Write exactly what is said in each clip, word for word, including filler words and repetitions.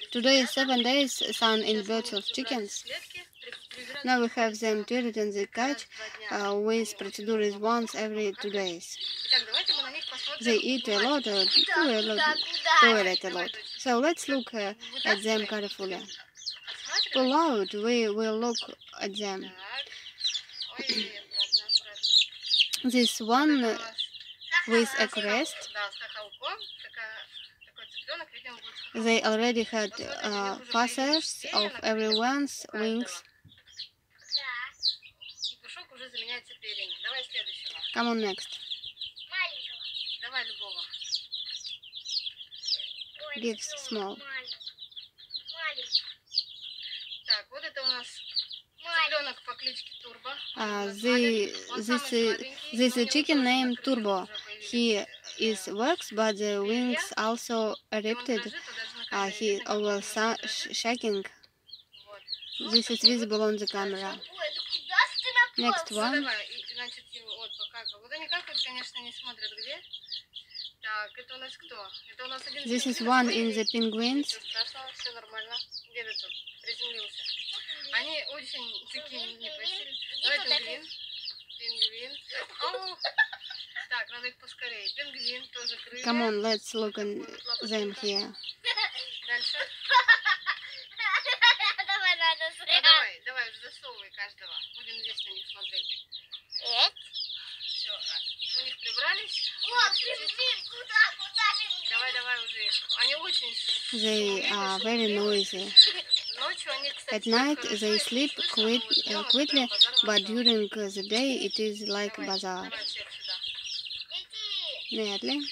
Today is seven days sun in birds of chickens. Now we have them treated in the cage uh, with procedures once every two days. They eat a lot, uh, do a lot, toilet a lot. So let's look uh, at them carefully. Pull out, we will look at them. This one uh, with a crest, they already had uh, feathers of everyone's wings. Come on, next. Give small. Uh, the, this, uh, this uh, chicken named Turbo. He is works, but the wings also erupted. Uh, he is always sh shaking. This is visible on the camera. Next one. This is one in the penguins. Come on, let's look at them here. They are very noisy. At night they sleep quit, uh, quickly, but during the day it is like bazaar. Медли.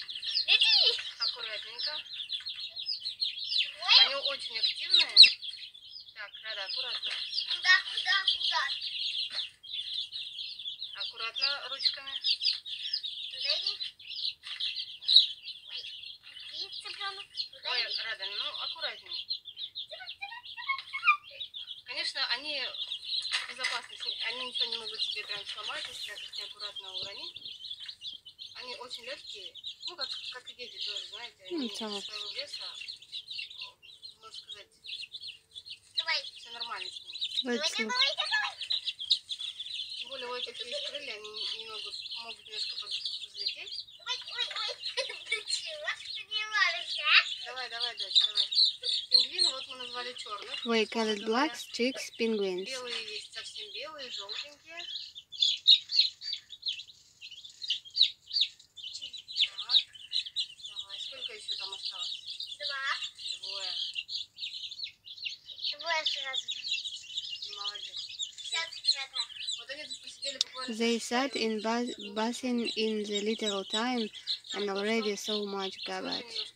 Аккуратно ручками. Ой, Рада, ну аккуратнее. Конечно, они безопасны, они ничего не могут себе прям сломать, если как неаккуратно уронить. Они очень легкие, ну как, как и дети тоже, знаете, они своего веса, можно сказать, все нормально с ними. Тем более у этих есть крылья, они не могут, могут немножко взлететь. Давай, давай, дочь, давай. Пингвины вот мы назвали черных. We called black chicks penguins. Белые есть совсем белые, желтенькие. Так, давай, сколько еще там осталось? Два. Двое. Двое сразу. Молодец. Вот они тут посидели буквально. They sat in bathing in the little time and already so much garbage.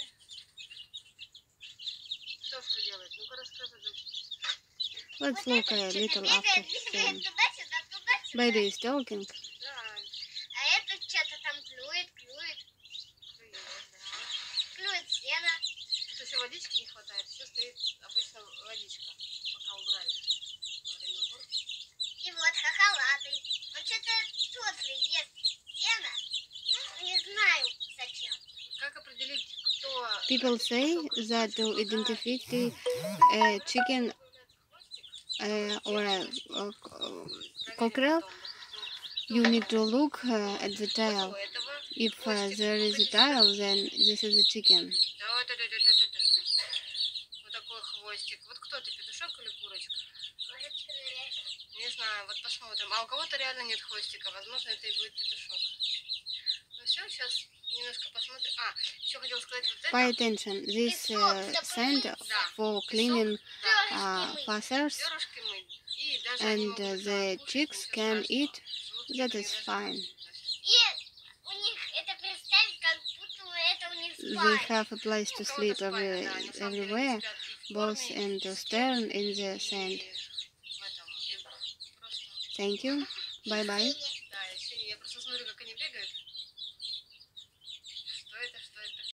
Let's look a little after him. Baby is talking. А этот что-то там клюет, клюет. Клюет сено. Тут еще водички не хватает. Все стоит обычно водичка, пока убрали во время уборки. И вот хохолатый. Он что-то тоже ест сено. Ну, не знаю зачем. Как определить, кто... People say that to identify a chicken uh, or a, a cockerel, you need to look uh, at the tail. If uh, there is a tail, then this is a chicken. Вот такой хвостик. Вот кто ты, петушок или курочка? Не знаю, вот посмотрим. А у кого-то реально нет хвостика. Возможно, это и будет петушок. Ну все, сейчас немножко посмотрим. А, еще хотела сказать вот это. Pay attention. This uh, sand for cleaning uh, feathers, and uh, the chicks can eat. That is fine. They have a place to sleep every, everywhere, both in the stern and in the sand. Thank you. Bye bye.